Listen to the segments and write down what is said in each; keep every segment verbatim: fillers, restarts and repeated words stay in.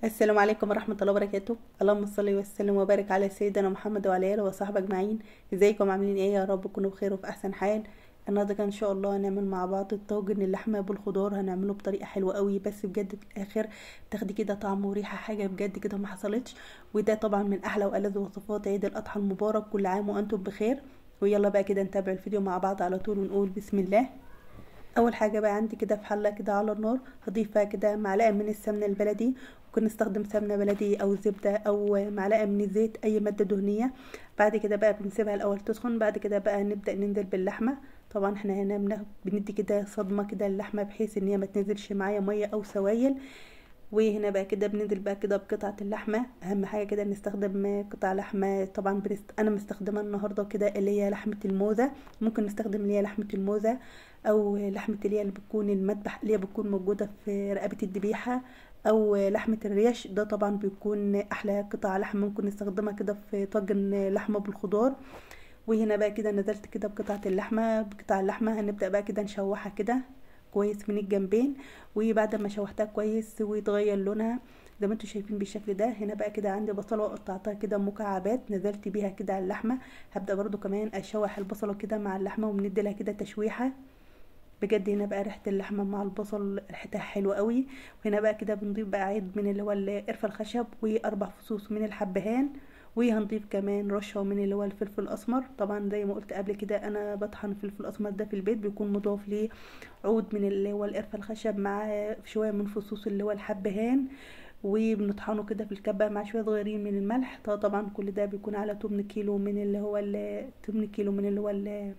السلام عليكم ورحمة الله وبركاته. اللهم صل وسلم وبارك على سيدنا محمد وعلى آله وصحبه أجمعين. ازيكم عاملين ايه؟ يا رب تكونوا بخير وفي أحسن حال. النهارده كان ان شاء الله هنعمل مع بعض الطاجن اللحمة بالخضار، هنعمله بطريقة حلوة قوي، بس بجد في الآخر تاخدي كده طعم وريحة حاجة بجد كده ما حصلتش. وده طبعا من أحلى وألذ وصفات عيد الأضحى المبارك، كل عام وأنتم بخير. ويلا بقى كده نتابع الفيديو مع بعض على طول ونقول بسم الله. اول حاجه بقى عندي كده في حله كده على النار هضيف فيها كده معلقه من السمنه البلدي، ممكن نستخدم سمنه بلدي او زبده او معلقه من الزيت، اي ماده دهنيه. بعد كده بقى بنسيبها الاول تسخن، بعد كده بقى نبدا ننزل باللحمه. طبعا احنا هنا بناخد- بندي كده صدمه كده اللحمه بحيث ان هي ما تنزلش معايا ميه او سوائل. وهنا بقى كده بننزل بقى كده بقطعة اللحمة. اهم حاجة كده نستخدم قطع لحمة، طبعا بنست... انا مستخدمة النهاردة كده اللي هي لحمة الموزة. ممكن نستخدم اللي هي لحمة الموزة او لحمة اللي هي اللي بتكون المذبح اللي هي بتكون موجودة في رقبة الذبيحة، او لحمة الريش. ده طبعا بيكون احلى قطع لحمة ممكن نستخدمها كده في طاجن لحمة بالخضار. وهنا بقى كده نزلت كده بقطعة اللحمة بقطع اللحمة هنبدأ بقى كده نشوحها كده كويس من الجنبين. وبعد ما شوحتها كويس ويتغير لونها زي ما انتم شايفين بالشكل ده، هنا بقى كده عندي بصله قطعتها كده مكعبات نزلت بيها كده على اللحمه. هبدا برضو كمان اشوح البصله كده مع اللحمه وبندي لها كده تشويحه. بجد هنا بقى ريحه اللحمه مع البصل ريحتها حلوه قوي. وهنا بقى كده بنضيف بقى عيد من اللي هو القرفه الخشب واربع فصوص من الحبهان. وهنضيف كمان رشه من اللي هو الفلفل الاسمر. طبعا زي ما قلت قبل كده انا بطحن الفلفل الاسمر ده في البيت، بيكون مضاف ليه عود من اللي هو القرفه الخشب مع شويه من فصوص اللي هو الحبهان. وبنطحنه كده في الكبه مع شويه صغيرين من الملح. طبعا كل ده بيكون على تمن كيلو من اللي هو تمن كيلو من اللي هو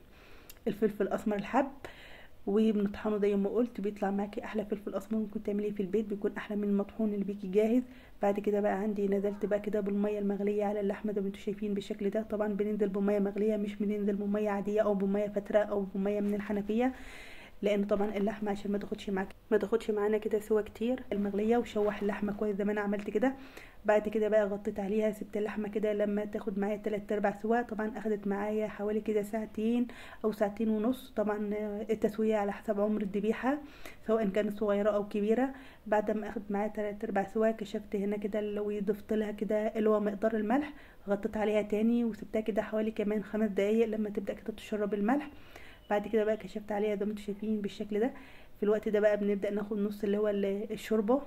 الفلفل الاسمر الحب. وبنطحنه زي ما قلت بيطلع معاكي احلى فلفل اسمر ممكن تعمليه في البيت، بيكون احلى من المطحون اللي بيجي جاهز. بعد كده بقى عندي نزلت بقى كده بالميه المغليه على اللحمه زي ما انتم شايفين بالشكل ده. طبعا بننزل بميه مغليه، مش بننزل بميه عاديه او بميه فتره او بميه من الحنفيه، لان طبعا اللحمه عشان ما تاخدش معاك ما تاخدش معانا كده سوا كتير المغليه. وشوح اللحمه كويس زي ما انا عملت كده. بعد كده بقى غطيت عليها سبت اللحمه كده لما تاخد معايا تلات ارباع سوا. طبعا اخدت معايا حوالي كده ساعتين او ساعتين ونص، طبعا التسويه على حسب عمر الذبيحه سواء كانت صغيره او كبيره. بعد ما اخدت معايا تلات ارباع سوا كشفت هنا كده لو ضفت لها كده اللي هو مقدار الملح. غطيت عليها تاني وسبتها كده حوالي كمان خمس دقايق لما تبدا كده تشرب الملح. بعد كده بقى كشفت عليها زي ما انتم شايفين بالشكل ده. في الوقت ده بقى بنبدا ناخد نص اللي هو الشوربه.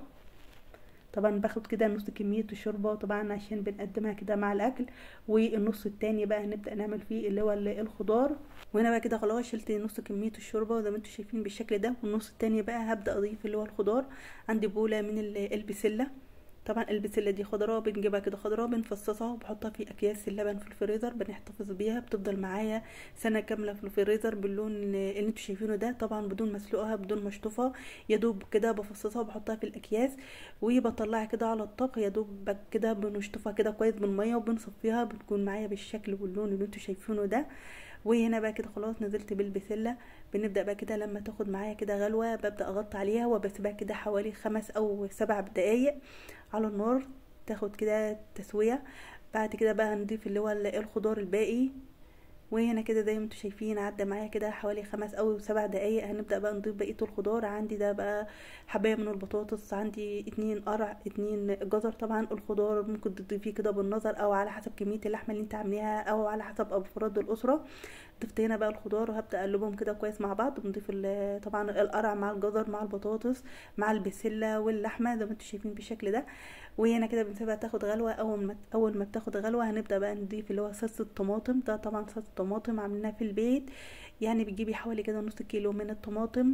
طبعا باخد كده نص كميه الشوربه طبعا عشان بنقدمها كده مع الاكل. والنص التاني بقى هنبدا نعمل فيه اللي هو الخضار. وهنا بقى كده خلاص شلت نص كميه الشوربه زي ما انتم شايفين بالشكل ده، والنص التاني بقى هبدا اضيف اللي هو الخضار. عندي بوله من البسله. طبعا البسله دي خضراء بنجيبها كده خضراء بنفصصها وبحطها في اكياس اللبن في الفريزر بنحتفظ بيها، بتفضل معايا سنه كامله في الفريزر باللون اللي انتوا شايفينه ده، طبعا بدون مسلوقها بدون مشطوفه. يا دوب كده بفصصها وبحطها في الاكياس وبطلعها كده على الطبق. يا دوب كده بنشطفها كده كويس بالميه وبنصفيها بتكون معايا بالشكل واللون اللي انتوا شايفينه ده. وهنا بقى كده خلاص نزلت بالبسله. بنبدا بقى كده لما تاخد معايا كده غلوه ببدا اغطي عليها وبسيبها كده حوالي خمس او سبع دقايق على النار تاخد كده تسويه. بعد كده بقى هنضيف اللي هو الخضار الباقي. وهنا كده زي ما انتم شايفين عدى معايا كده حوالي خمس او سبع دقايق. هنبدا بقى نضيف بقيه الخضار. عندي ده بقى حبايه من البطاطس، عندي اتنين قرع اتنين جزر. طبعا الخضار ممكن تضيفيه كده بالنظر او على حسب كميه اللحمه اللي انت عاملاها او على حسب افراد الاسره. ضفت هنا بقى الخضار وهبدا اقلبهم كده كويس مع بعض. بنضيف طبعا القرع مع الجزر مع البطاطس مع البسله واللحمه زي ما انتم شايفين بالشكل ده. وهنا كده بنسيبها تاخد غلوه. اول ما اول ما بتاخد غلوه هنبدا بقى نضيف اللي هو صلصه الطماطم. ده طبعا صلصه الطماطم عاملينها في البيت، يعني بتجيبي حوالي كده نص كيلو من الطماطم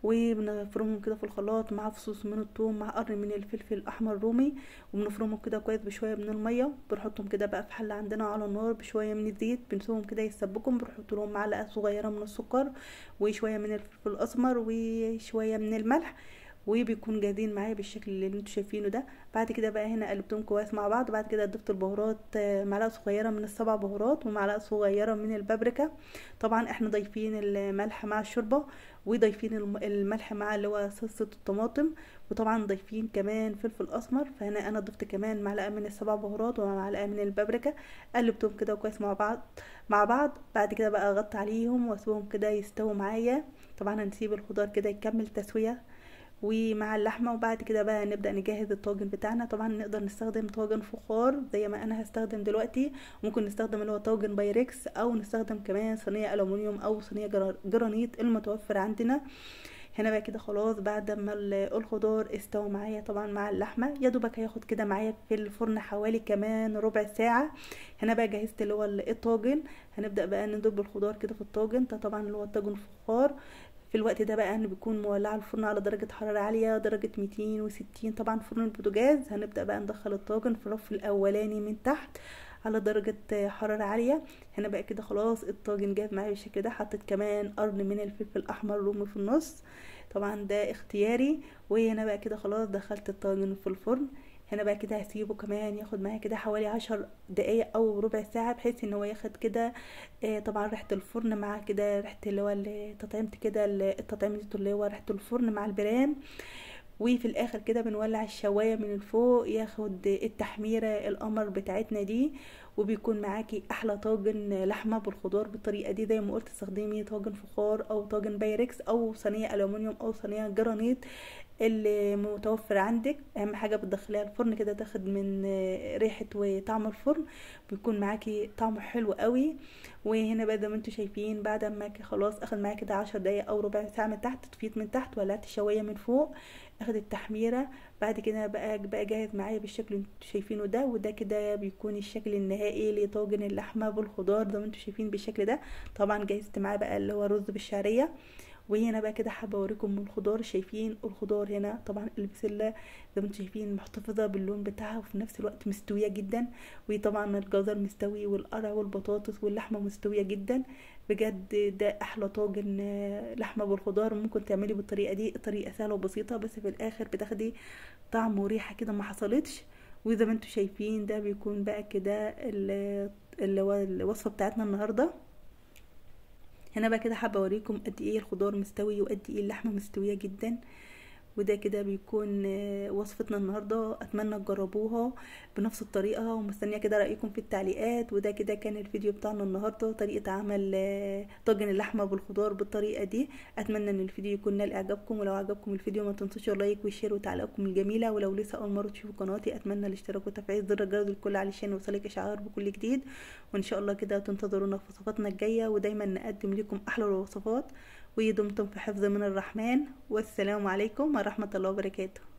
وبنفرمهم كده في الخلاط مع فصوص من الثوم مع قرن من الفلفل الاحمر الرومي. وبنفرمهم كده كويس بشويه من الميه. بنحطهم كده بقى في حله عندنا على النار بشويه من الزيت بنسيبهم كده يتسبكوا. بنحط لهم معلقه صغيره من السكر وشويه من الفلفل الاسمر وشويه من الملح وبيكون جاهزين معايا بالشكل اللي انتوا شايفينه ده. بعد كده بقى هنا قلبتهم كويس مع بعض. بعد كده ضفت البهارات، معلقه صغيره من السبع بهارات ومعلقه صغيره من البابريكا. طبعا احنا ضايفين الملح مع الشوربه وضايفين الملح مع اللي هو صلصه الطماطم، وطبعا ضايفين كمان فلفل اسمر. فهنا انا ضفت كمان معلقه من السبع بهارات ومعلقه من البابريكا. قلبتهم كده كويس مع بعض مع بعض بعد كده بقى اغطي عليهم واسيبهم كده يستووا معايا. طبعا هنسيب الخضار كده يكمل تسويه ومع اللحمه. وبعد كده بقى نبدا نجهز الطاجن بتاعنا. طبعا نقدر نستخدم طاجن فخار زي ما انا هستخدم دلوقتي، ممكن نستخدم اللي هو طاجن بايركس، او نستخدم كمان صينيه الومنيوم او صينيه جرانيت المتوفر عندنا. هنا بقى كده خلاص بعد ما الخضار استوى معايا طبعا مع اللحمه، يا دوبك هياخد كده معايا في الفرن حوالي كمان ربع ساعه. هنا بقى جهزت اللي هو الطاجن، هنبدا بقى ندب الخضار كده في الطاجن ده، طبعا اللي هو الطاجن فخار. في الوقت ده بقى انا بيكون مولعه الفرن على درجه حراره عاليه، درجه ميتين وستين طبعا فرن البوتاجاز. هنبدا بقى ندخل الطاجن في الرف الاولاني من تحت على درجة حرارة عالية. هنا بقى كده خلاص الطاجن جاهز معايا بالشكل ده. حطيت كمان قرن من الفلفل الاحمر رومي في النص، طبعا ده اختياري. وهنا بقى كده خلاص دخلت الطاجن في الفرن. هنا بقى كده هسيبه كمان ياخد معايا كده حوالي عشر دقايق او ربع ساعة، بحيث ان هو ياخد كده آه طبعا ريحة الفرن مع كده ريحة اللي هو تطعيمة كده التطعيمة اللي هو ريحة الفرن مع البرام. وفي الاخر كده بنولع الشوايه من الفوق ياخد التحميره القمر بتاعتنا دي. وبيكون معاكي احلى طاجن لحمه بالخضار بالطريقه دي. زي ما قلت استخدمي طاجن فخار او طاجن بايركس او صينيه الومنيوم او صينيه جرانيت اللي متوفر عندك. اهم حاجه بتدخليها الفرن كده تاخد من ريحه وطعم الفرن، بيكون معاكي طعمه حلو قوي. وهنا بقى زي ما انتم شايفين بعد ما خلاص اخد معايا كده عشر دقايق او ربع ساعه من تحت، طفيت من تحت ولعت الشوايه من فوق، اخد التحميره. بعد كده بقى بقى جاهز معايا بالشكل اللي انتم شايفينه ده. وده كده بيكون الشكل النهائي لطاجن اللحمه بالخضار زي ما انتم شايفين بالشكل ده. طبعا جهزت معاه بقى اللي هو رز بالشعريه. وهنا بقى كده حابه اوريكم الخضار. شايفين الخضار هنا طبعا البسله زي ما انتم شايفين محتفظه باللون بتاعها وفي نفس الوقت مستويه جدا. وطبعا الجزر مستوي والقرع والبطاطس واللحمه مستويه جدا. بجد ده احلى طاجن لحمه بالخضار ممكن تعملي بالطريقه دي. الطريقه سهله وبسيطه، بس في الاخر بتاخدي طعم وريحه كده ما حصلتش. وزي ما انتم شايفين ده بيكون بقى كده اللي هو الوصفه بتاعتنا النهارده. هنا بقى كده حابه اوريكم قد ايه الخضار مستوي وقد ايه اللحمه مستويه جدا. وده كده بيكون وصفتنا النهارده، اتمنى تجربوها بنفس الطريقه، ومستنيه كده رايكم في التعليقات. وده كده كان الفيديو بتاعنا النهارده، طريقه عمل طاجن اللحمه بالخضار بالطريقه دي. اتمنى ان الفيديو يكون نال اعجابكم، ولو عجبكم الفيديو ما تنسوش اللايك والشير وتعليقاتكم الجميله. ولو لسه اول مره تشوفوا قناتي اتمنى الاشتراك وتفعيل زر الجرس الكل علشان يوصلك اشعار بكل جديد. وان شاء الله كده تنتظرونا في وصفاتنا الجايه، ودايما نقدم لكم احلى الوصفات. ودمتم في حفظ من الرحمن، والسلام عليكم ورحمة الله وبركاته.